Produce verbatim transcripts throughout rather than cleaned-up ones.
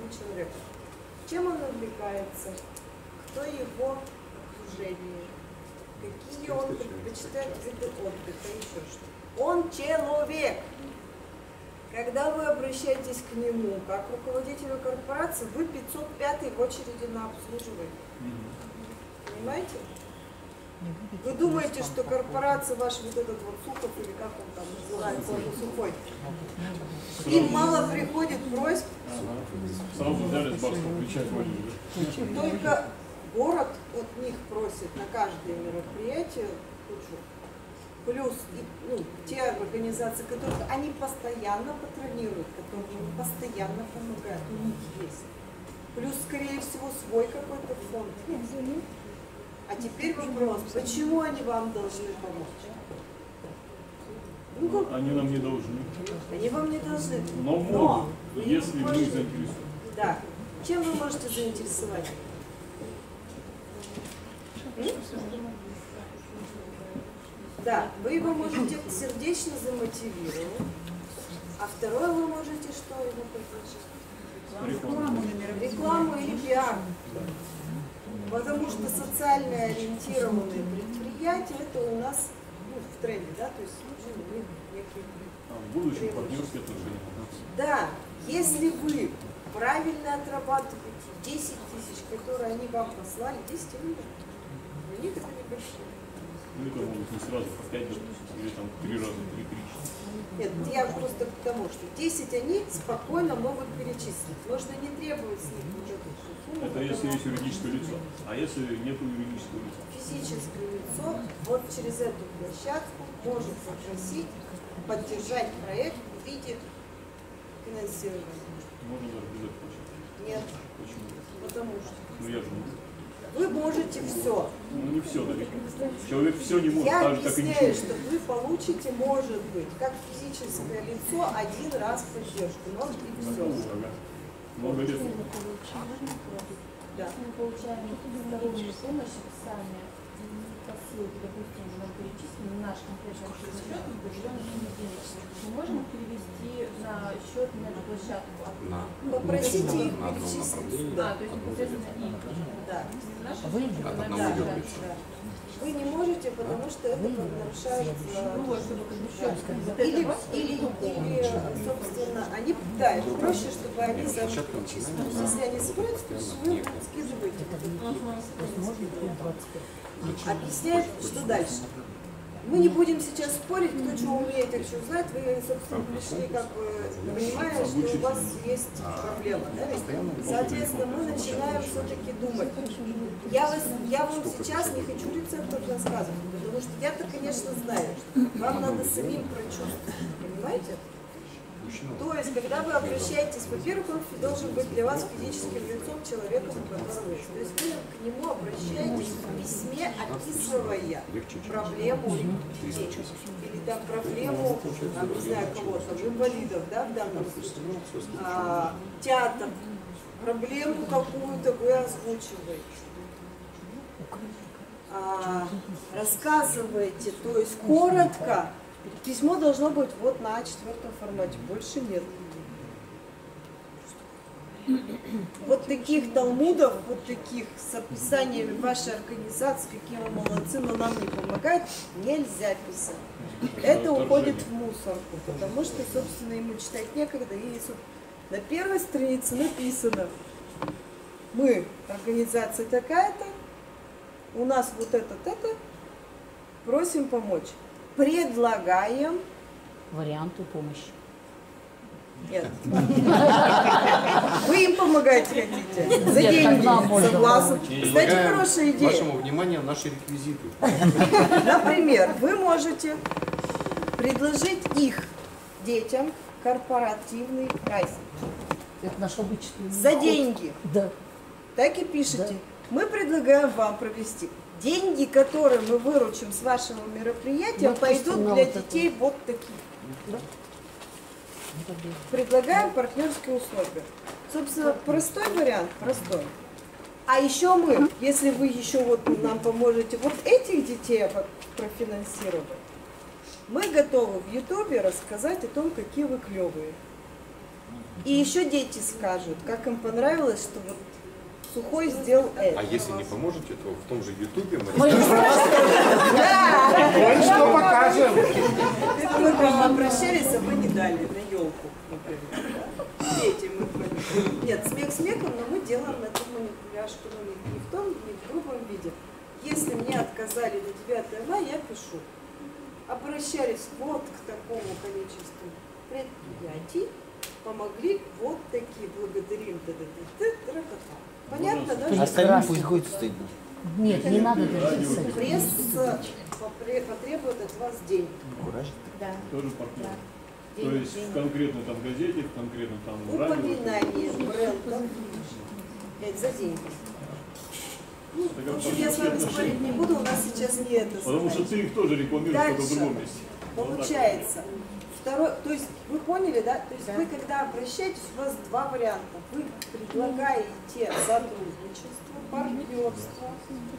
человека. Чем он увлекается? Кто его окружение? Какие он предпочитает виды отдыха? Еще что? Он человек. Когда вы обращаетесь к нему как руководителю корпорации, вы пятьсот пятый в очереди на обслуживание. Понимаете? Вы думаете, что корпорация ваш вот этот вот Сухов, или как он там называется, он сухой, им мало приходит просьб. Сразу взяли с баском, кричать вроде. Только город от них просит на каждое мероприятие кучу. Плюс ну, те организации, которые они постоянно патронируют, которые им постоянно помогают, у них есть. Плюс, скорее всего, свой какой-то фонд. А теперь вопрос, почему они вам должны помочь? Ну, как? Они нам не должны. Они вам не должны. Но могут, если мы заинтересуем. Да. Чем вы можете заинтересовать? М? Да, вы его можете сердечно замотивировать, а второе вы можете что ему предложить? Рекламу. Рекламу или пиар. Потому что социально ориентированные предприятия это у нас ну, в тренде, да, то есть ну, у них некие А в будущем партнерские отношения. Да, если вы правильно отрабатываете десять тысяч, которые они вам послали, десять они для них это небольшие. Ну это могут не сразу по пять или там три раза, три-три. Нет, я просто к тому, что десять они спокойно могут перечислить. Можно не требовать с них бюджетных сумм. Это если есть юридическое лицо. А если нет юридического лица? Физическое лицо вот через эту площадку может попросить поддержать проект в виде финансирования. Можно даже без этого начать. Нет. Почему? Потому что Ну я же могу. вы можете все. Ну не все далеко. Человек все не может, Я так же, как и объясняю, ничего. что вы получите, может быть, как физическое лицо, один раз поддержку, но и все. Ага. Много лет. Да. Мы получаем стороннюю помощь сами по ссылке, допустим, нам перечислен наш конкретный счет, определенную сумму денег. Мы можем перевести на счет на эту площадку? Попросите их на одном перечислить. направлении. Да. А, то есть непосредственно их. Да. Наши От одного Да, идет да, речь. да. Вы не можете, потому что это нарушает... Ну вот, чтобы как бы счет сказать. Или, или, или, собственно, они, да, это проще, чтобы они сами перечислили. Если они справятся, то вы скидываете. Объясняют, что дальше. Мы не будем сейчас спорить, кто что умеет, а что знает. Вы, собственно, пришли, как бы, понимая, что у вас есть проблема. Да? Соответственно, мы начинаем все-таки думать. Я, вас, я вам сейчас не хочу рецептов рассказывать, потому что я-то, конечно, знаю, что вам надо самим прочувствовать. Понимаете? То есть, когда вы обращаетесь, во-первых, он должен быть для вас физическим лицом человеком, у которого есть. То есть вы к нему обращаетесь в письме, описывая проблему детей. Или там проблему, там, не знаю, кого-то, инвалидов, да, в данном случае. А, театр. Проблему какую-то вы озвучиваете. А, рассказываете, то есть коротко. Письмо должно быть вот на а четыре формате, больше нет. Вот таких талмудов, вот таких с описаниями вашей организации, какие вы молодцы, но нам не помогает, нельзя писать. Это уходит в мусорку, потому что, собственно, ему читать некогда. И на первой странице написано: мы, организация такая-то, у нас вот это-то, просим помочь. Предлагаем варианты помощи. Нет. Вы им помогать хотите. За деньги. Согласен. Кстати, хорошая идея. Вашему вниманию наши реквизиты. Например, вы можете предложить их детям корпоративный прайс. Это наш обычный. За деньги. Да. Так и пишите. Мы предлагаем вам провести. Деньги, которые мы выручим с вашего мероприятия, пойдут для детей вот таких. Да. Предлагаем партнерские условия. Собственно, простой вариант, простой. А еще мы, если вы еще вот нам поможете вот этих детей И еще дети скажут, как им понравилось, что вот Сухой сделал это. А если не поможете, то в том же Ютубе мы Мы что покажем. Это мы к вам обращались, а вы не дали на елку, например. Дети мы говорим. Нет, смех смехом, но мы делаем эту манипуляшку, ну, не в том, не в грубом виде. Если мне отказали до девятого мая, я пишу. Обращались вот к такому количеству предприятий, помогли вот такие, благодарим. Понятно, да? Прекрасно. Остальным пусть будет стыдно. Нет, не надо даже писать. Пресс попре- потребует от вас денег. Да. Тоже партнер. Да. То Денег, есть в денег. конкретной там газете, в конкретном там радио. Упоминание брендов это за деньги. Ну, в общем, я с вами спорить не буду, у нас сейчас не это. Потому что ты их тоже рекламируешь только в Дальше другом месте. получается. Второй, то есть вы поняли, да? То есть вы когда обращаетесь, у вас два варианта. Вы предлагаете сотрудничество, партнерство,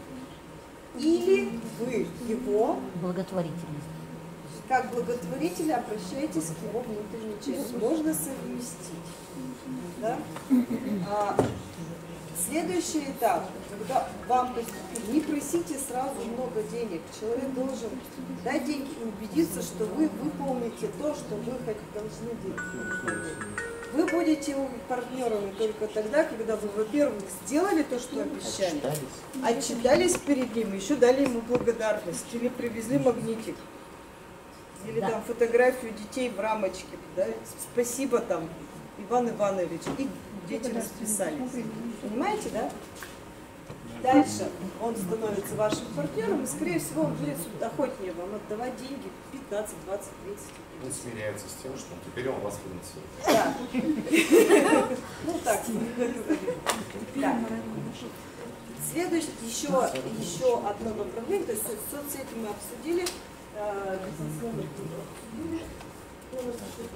или вы его Благотворительность. как благотворитель обращаетесь к его внутренней части. Можно совместить. Да? А, следующий этап, когда вам поступит, не просите сразу много денег. Человек должен дать деньги и убедиться, что вы выполните то, что вы хоть должны делать. Вы будете партнерами только тогда, когда вы, во-первых, сделали то, что обещали, отчитались перед ним, еще дали ему благодарность, или привезли магнитик. Или Да. там фотографию детей в рамочке, да? Спасибо там, Иван Иванович. И дети расписались. Понимаете, да? Дальше он становится вашим партнером, и, скорее всего, он будет охотнее вам отдавать деньги пятнадцать, двадцать, тридцать. Он смиряется с тем, что теперь он вас финансирует. Да. Ну так. Да. Следующее, еще, еще одно направление, то есть со- соцсети мы обсудили. Э, бизнес-номер. Номер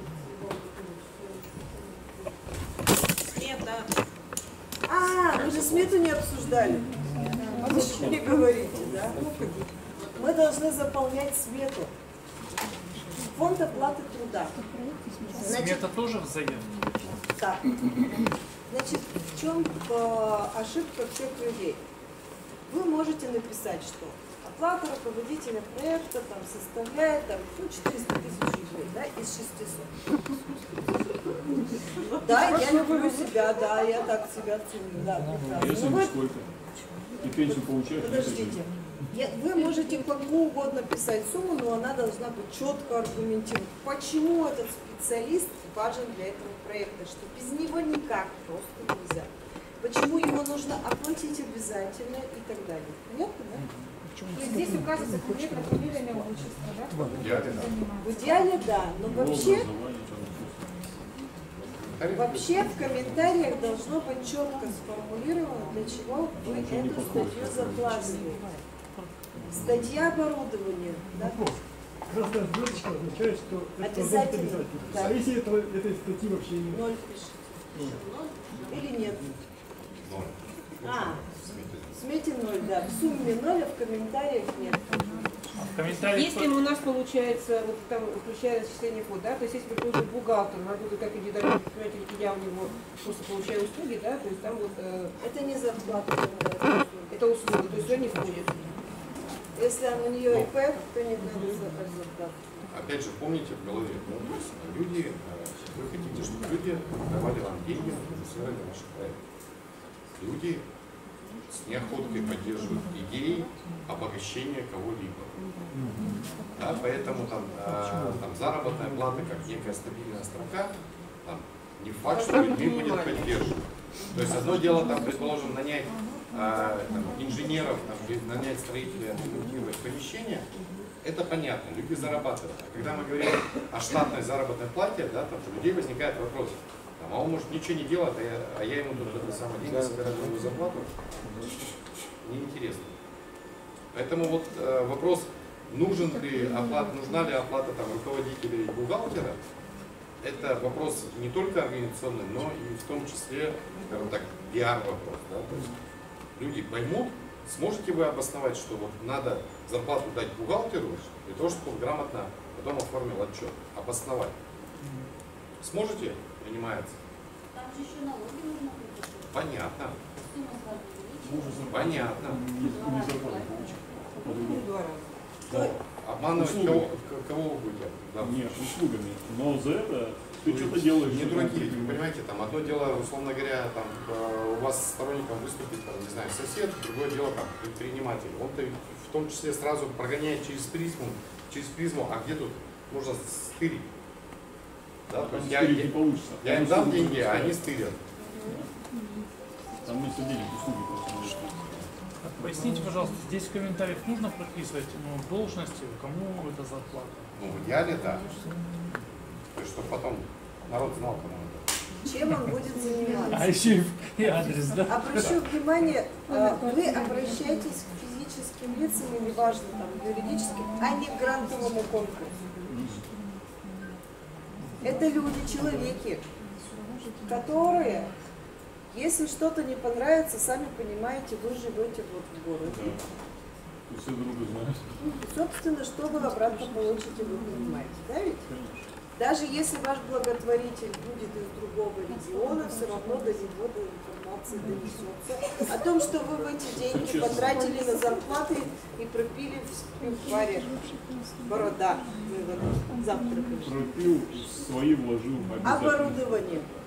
Смета. А, вы же смету не обсуждали. А вы еще не говорите, да? Мы должны заполнять смету. Фонд оплаты труда. Смета тоже взаимна? Да. Значит, в чем э, ошибка всех людей? Вы можете написать, что оплата руководителя проекта там составляет там, ну, четыреста тысяч рублей, да, из шестисот. Да, я люблю себя, да, я так себя ценю, да, прекрасно. Если Ну, вы- сколько? И пенсию получаешь? Подождите. Я- Вы можете какую угодно писать сумму, но она должна быть четко аргументирована. Почему этот специалист важен для этого проекта? Что без него никак просто нельзя. Почему его нужно оплатить обязательно и так далее. Понятно, да? То есть здесь указывается конкретно фамилия имя, отчество, да? Идеально, да. В идеале да, но вообще, Образование, там, вообще в комментариях должно быть четко сформулировано, для чего вы эту статью заплатили. Статья оборудования, да? Красная звездочка означает, что это должно быть Обязательно. обязательно. Да. А если этого, этой статьи вообще нет? Ноль пишите. Или нет? Ноль. А, в смете ноль, да. В сумме ноль, а в комментариях нет. В комментариях Если у нас получается, вот там включая зачисление вход, да, то есть если, предположим, бухгалтер работает как индивидуальный предприниматель, и я у него просто получаю услуги, да, то есть там вот э, Это не зарплата. это это услуги, то есть все не входит. Если у нее ИП, то не надо зарплату. Опять же, помните в голове, ну, то есть люди, э, вы хотите, чтобы люди давали вам деньги на финансирование ваших проектов. Люди с неохотой поддерживают идеи обогащения кого-либо. Да, поэтому там, э, там заработная плата как некая стабильная строка, там, не факт, что людьми будет поддерживать. То есть одно дело, там, предположим, нанять э, там, инженеров, там, или нанять строителей, отремонтировать помещение, это понятно, люди зарабатывают. А когда мы говорим о штатной заработной плате, да, там, у людей возникает вопрос, там, а он может ничего не делать, а я, а я ему тут это самое деньги собираю новую зарплату, неинтересно. Поэтому вот э, вопрос, нужен ли оплата, нужна ли оплата там, руководителя и бухгалтера, это вопрос не только организационный, но и в том числе, скажем так, пиар-вопрос. Да? То есть люди поймут, сможете вы обосновать, что вот надо зарплату дать бухгалтеру, для того, чтобы он грамотно потом оформил отчет, обосновать. Сможете? Принимается. Понятно. Понятно. Два раза. Но обманывать Услуги. кого, к- кого вы будете? Да. Нет, услугами. Но за это ты что-то делаешь. Не что-то дураки, ты- вы понимаете, там одно дело, условно говоря, там э, у вас сторонником выступит, там, не знаю, сосед, другое дело там предприниматель. Он-то в том числе сразу прогоняет через призму, через призму, а где тут нужно стырить? Да, то Там есть я, стырить я, не получится. я им Там дам услуги деньги, а просто они стоят. стырят. Там вместо денег услуги просто нет. Поясните, пожалуйста, здесь в комментариях нужно прописывать ну, должности, кому это зарплата? Ну, в идеале, да. То есть, чтобы потом народ знал, кому это. Чем он будет заниматься? А еще и- и адрес, да? Обращу внимание, э, вы обращаетесь к физическим лицам, и неважно, там, юридическим, а не к грантовому конкурсу. Это люди, человеки, которые, если что-то не понравится, сами понимаете, вы живете вот в городе. Да. Все друга знают. И, собственно, что вы обратно получите, вы понимаете, да ведь? Даже если ваш благотворитель будет из другого региона, все равно до него до информации донесется о том, что вы в эти деньги потратили на зарплаты и пропили в паре борода. Вы вот завтракали. Пропил, свои вложил. обязательно. Оборудование.